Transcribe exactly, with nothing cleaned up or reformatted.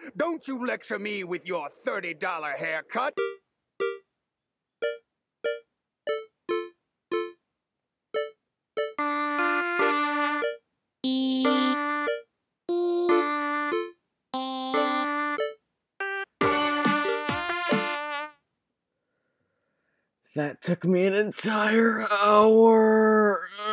Don't you lecture me with your thirty dollar haircut. That took me an entire hour.